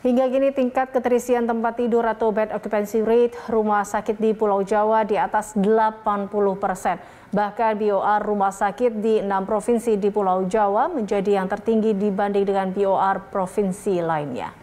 Hingga kini tingkat keterisian tempat tidur atau bed occupancy rate rumah sakit di Pulau Jawa di atas 80%. Bahkan BOR rumah sakit di 6 provinsi di Pulau Jawa menjadi yang tertinggi dibanding dengan BOR provinsi lainnya.